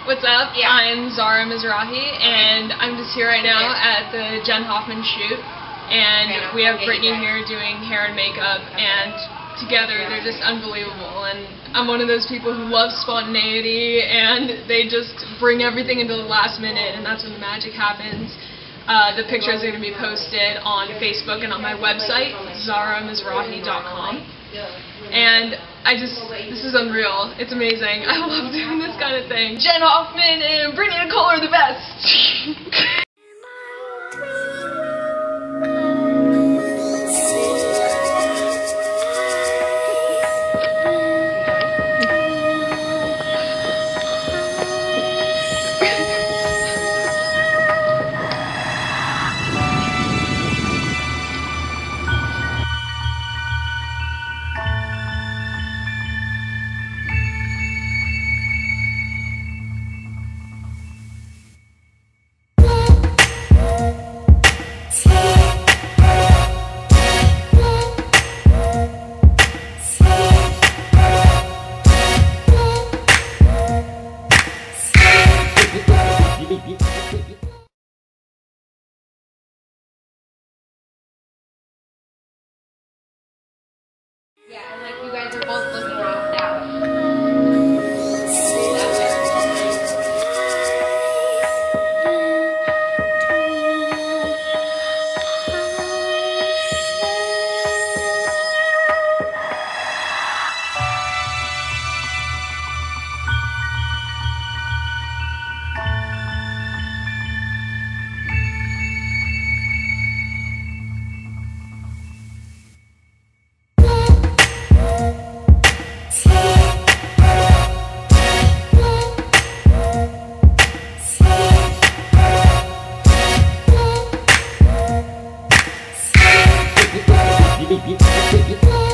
What's up? Yeah. I'm Zara Mizrahi, and I'm just here right now at the Jenn Hoffman shoot, and we have Brittany here doing hair and makeup, and together they're just unbelievable. And I'm one of those people who loves spontaneity, and they just bring everything into the last minute, and that's when the magic happens. The pictures are going to be posted on Facebook and on my website, zaramizrahi.com. And this is unreal. It's amazing. I love doing this kind of thing. Jenn Hoffman and Brittany Nicole are the best. Yeah, and like you guys are both looking rocked out. You